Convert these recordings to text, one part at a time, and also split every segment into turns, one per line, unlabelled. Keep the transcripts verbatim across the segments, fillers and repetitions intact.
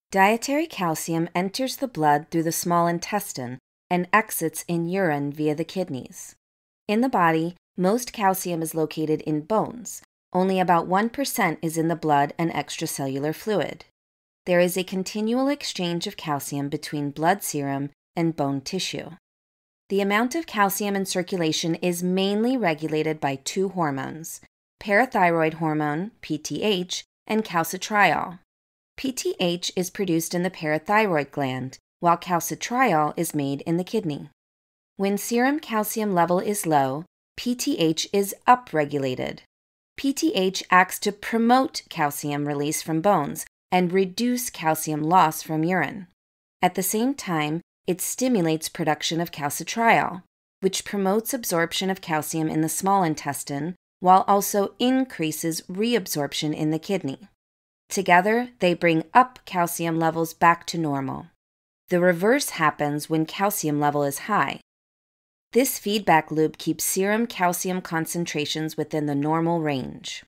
Dietary calcium enters the blood through the small intestine and exits in urine via the kidneys. In the body, most calcium is located in bones. Only about one percent is in the blood and extracellular fluid. There is a continual exchange of calcium between blood serum and bone tissue. The amount of calcium in circulation is mainly regulated by two hormones, parathyroid hormone, P T H, and calcitriol. P T H is produced in the parathyroid gland, while calcitriol is made in the kidney. When serum calcium level is low, P T H is upregulated. P T H acts to promote calcium release from bones and reduce calcium loss from urine. At the same time, it stimulates production of calcitriol, which promotes absorption of calcium in the small intestine while also increases reabsorption in the kidney. Together, they bring up calcium levels back to normal. The reverse happens when calcium level is high. This feedback loop keeps serum calcium concentrations within the normal range.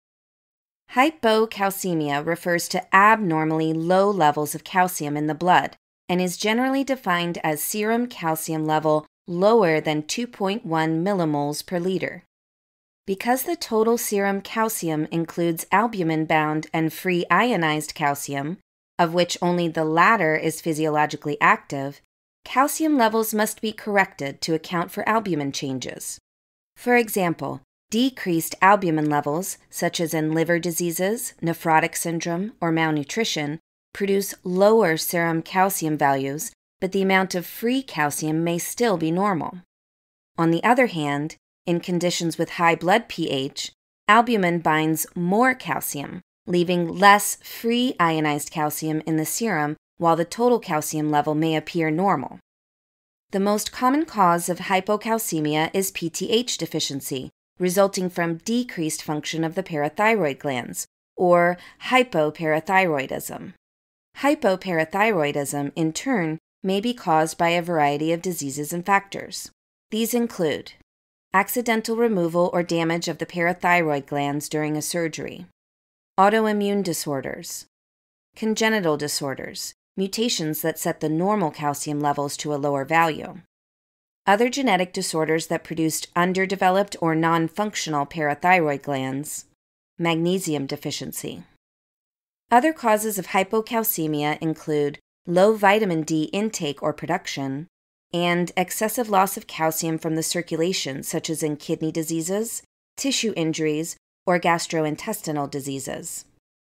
Hypocalcemia refers to abnormally low levels of calcium in the blood and is generally defined as serum calcium level lower than two point one millimoles per liter. Because the total serum calcium includes albumin-bound and free ionized calcium, of which only the latter is physiologically active, calcium levels must be corrected to account for albumin changes. For example, decreased albumin levels, such as in liver diseases, nephrotic syndrome, or malnutrition, produce lower serum calcium values, but the amount of free calcium may still be normal. On the other hand, in conditions with high blood pH, albumin binds more calcium, leaving less free ionized calcium in the serum while the total calcium level may appear normal. The most common cause of hypocalcemia is P T H deficiency, resulting from decreased function of the parathyroid glands, or hypoparathyroidism. Hypoparathyroidism, in turn, may be caused by a variety of diseases and factors. These include accidental removal or damage of the parathyroid glands during a surgery, autoimmune disorders, congenital disorders, mutations that set the normal calcium levels to a lower value, other genetic disorders that produced underdeveloped or non-functional parathyroid glands, magnesium deficiency. Other causes of hypocalcemia include low vitamin D intake or production, and excessive loss of calcium from the circulation, such as in kidney diseases, tissue injuries, or gastrointestinal diseases.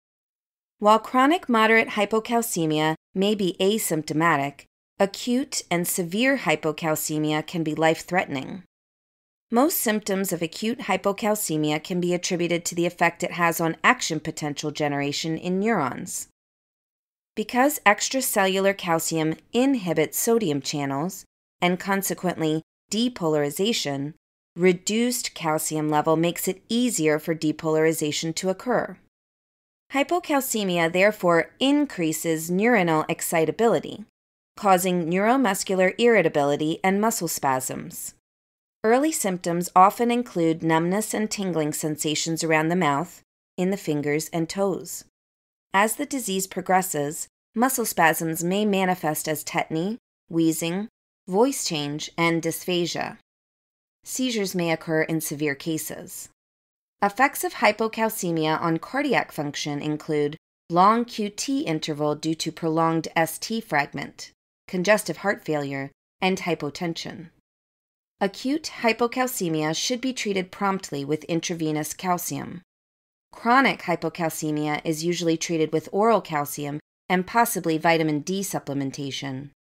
While chronic moderate hypocalcemia may be asymptomatic, acute and severe hypocalcemia can be life-threatening. Most symptoms of acute hypocalcemia can be attributed to the effect it has on action potential generation in neurons. Because extracellular calcium inhibits sodium channels, and consequently depolarization, reduced calcium level makes it easier for depolarization to occur. Hypocalcemia therefore increases neuronal excitability, causing neuromuscular irritability and muscle spasms. Early symptoms often include numbness and tingling sensations around the mouth, in the fingers and toes. As the disease progresses, muscle spasms may manifest as tetany, wheezing, voice change, and dysphagia. Seizures may occur in severe cases. Effects of hypocalcemia on cardiac function include long Q T interval due to prolonged S T fragment, congestive heart failure, and hypotension. Acute hypocalcemia should be treated promptly with intravenous calcium. Chronic hypocalcemia is usually treated with oral calcium and possibly vitamin D supplementation.